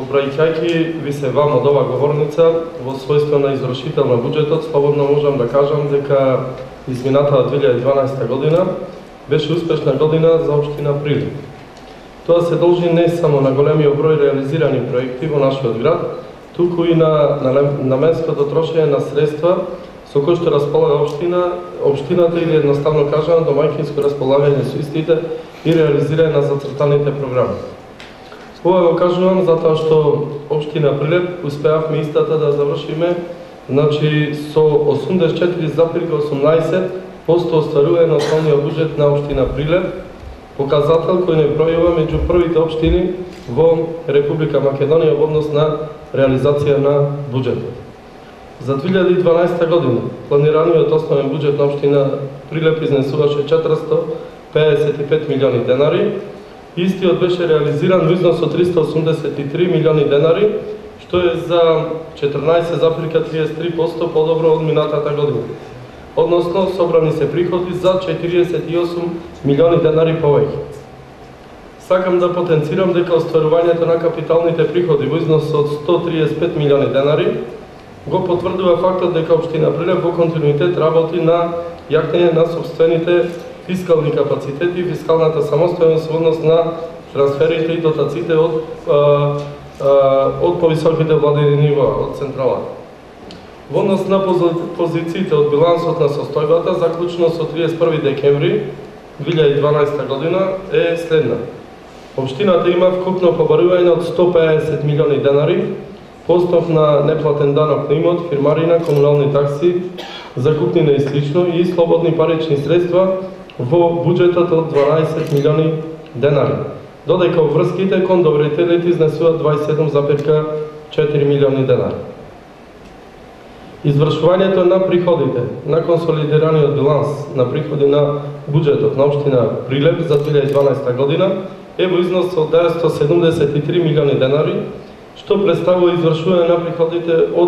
обраќајќи ви се вам од оваа говорница во својство на извршител на буџетот, слободно можам да кажам дека изминатата 2012 година беше успешна година за општина Прилеп. Тоа се должи не само на големиот број реализирани проекти во нашиот град, туку и на наменското трошење на средства со кои што располага општината или едноставно кажано домаќинско располагање со истите и реализирање на зацртаните програми. Ова го кажувам затоа што општина Прилеп успеавме истата да завршиме, значи со 84,18% остварување на основниот буџет на општина Прилеп, показател кој не бројува меѓу првите општини во Република Македонија во однос на реализација на буџетот. За 2012 година планираниот основен буџет на општина Прилеп изнесуваше 455 милиони денари. Истиот беше реализиран во износ од 383 милиони денари, што е за 14,33% подобро од минатата година. Односно, собрани се приходи за 48 милиони денари повеќе. Сакам да потенцирам дека остварувањето на капиталните приходи во износ од 135 милиони денари го потврдува фактот дека општина Прилеп во континуитет работи на јакнење на собствените фискални капацитети и фискалната самостојност во однос на трансферите и дотациите од повисоките владини нива, од централата. Во однос на позициите од билансот на состојбата, заклучно со 31 декември 2012 година е следна. Општината има вкупно побарување од 150 милиони денари, по основ на неплатен данок на имот, фирмарина, комунални такси, закупнина и слично и слободни парични средства во буџетот од 12 милиони денари, додека врските кон доверителите изнесуваат 27,4 милиони денари. Извршувањето на приходите на консолидираниот биланс на приходи на буџетот на општина Прилеп за 2012 година е во износ од 973 милиони денари, што представува извршување на приходите од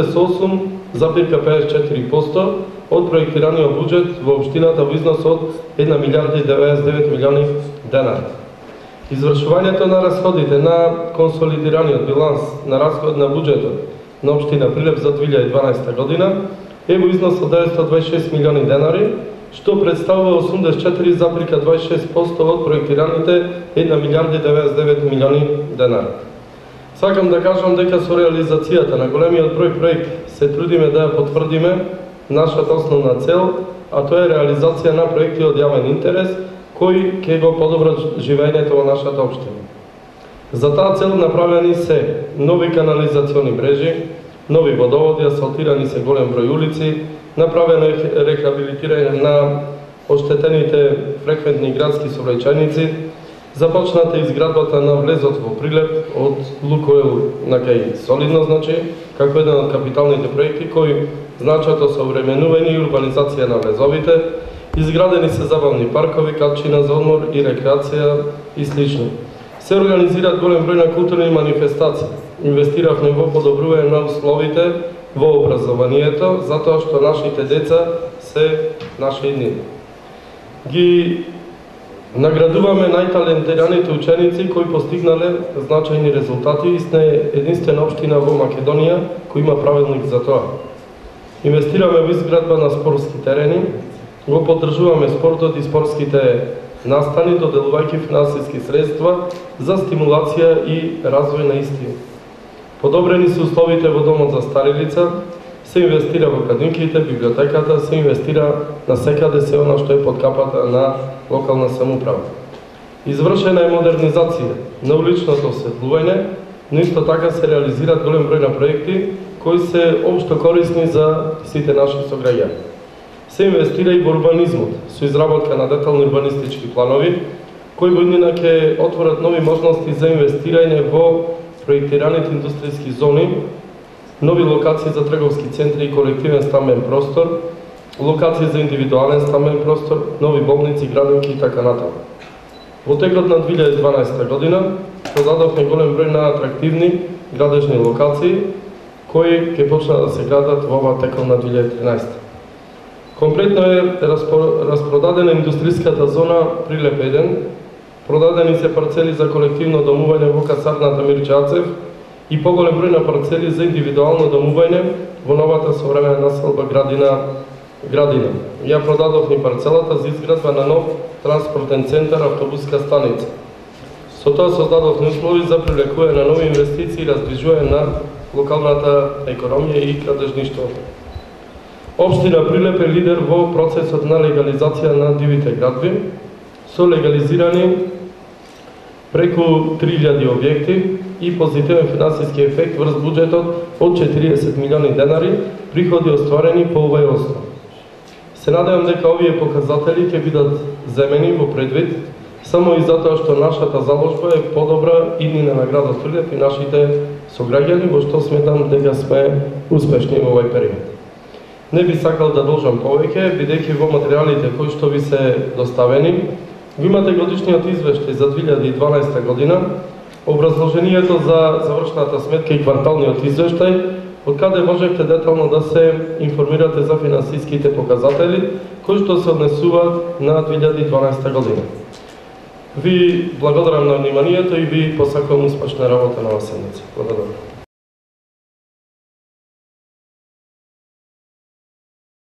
88,54% од проектираниот буџет во општината во износ од 1 милиарда и 99 милиони денари. Извршувањето на расходите на консолидираниот биланс на расход на буџетот на општина Прилеп за 2012 година е во износ од 926 милиони денари, што представува 84,26% од проектираните 1 милиарда и 99 милиони денари. Сакам да кажам дека со реализацијата на големиот број проекти се трудиме да ја потврдиме нашата основна цел, а тоа е реализација на проекти од јавен интерес, кои ќе го подобрат живењето во нашата општина. За таа цел направени се нови канализациони мрежи, нови водоводи, асфалтирани се голем број улици, направено е рехабилитирање на оштетените фреквентни градски сообраќајници, започната изградбата на влезот во Прилеп од Лукойл на кај Солидно, значи, како еден од капиталните проекти кои значат осовременување и урбанизација на влезовите, изградени се забавни паркови, катчина за одмор и рекреација и слично. Се организираат голем број на културни манифестации. Инвестиравме во подобрување на условите во образованието, затоа што нашите деца се наши иднини. Ги наградуваме најталентираните ученици кои постигнале значајни резултати и сме единствена општина во Македонија кој има правилник за тоа. Инвестираме во изградба на спортски терени, го поддржуваме спортот и спортските настани, доделувајќи финансиски средства за стимулација и развој на исти. Подобрени се условите во домот за стари лица, се инвестира во кадинките, библиотеката, се инвестира на секаде се она што е под капата на локална самоуправа. Извршена е модернизација на уличното осветлување, но исто така се реализираат голем број на проекти кои се општо корисни за сите наши сограѓани. Се инвестира и во урбанизмот, со изработка на детални урбанистички планови, кои во иднина ќе отворат нови можности за инвестирање во проектираните индустријски зони, нови локации за трговски центри и колективен стамбен простор, локации за индивидуален стамбен простор, нови болници, градинки и така натаму. Во текот на 2012 година продадовме голем број на атрактивни градежни локации, кои ќе почнат да се градат во оваа текот на 2013. Комплетно е распродадена индустријската зона Прилеп 1, продадени се парцели за колективно домување во касарната Мирче Ацев и поголем број на парцели за индивидуално домување во новата современа населба Градина. Ја продадовме парцелата за изградба на нов транспортен центар, автобуска станица. Со тоа создадовме услови за привлекување на нови инвестиции и раздвижување на локалната економија и градежништвото. Општина Прилеп е лидер во процесот на легализација на дивите градби, со легализирани преку 3000 објекти и позитивен финансиски ефект врз буџетот од 40 милиони денари приходи остварени по овој основ. Се надевам дека овие показатели ќе бидат земени во предвид само и затоа што нашата заложба е подобра иднина на градот Прилеп и нашите сограѓани, во што сметам дека сме успешни во овој период. Не би сакал да должам повеќе, бидејќи во материјалите кои што ви се доставени, го имате годишниот извештај за 2012 година, образложението за завршната сметка и кварталниот извештај, од каде можете детално да се информирате за финансиските показатели кои што се однесуваат на 2012 година. Ви благодарам на вниманието и ви посакувам успешна работа на оваа седница. Благодарам.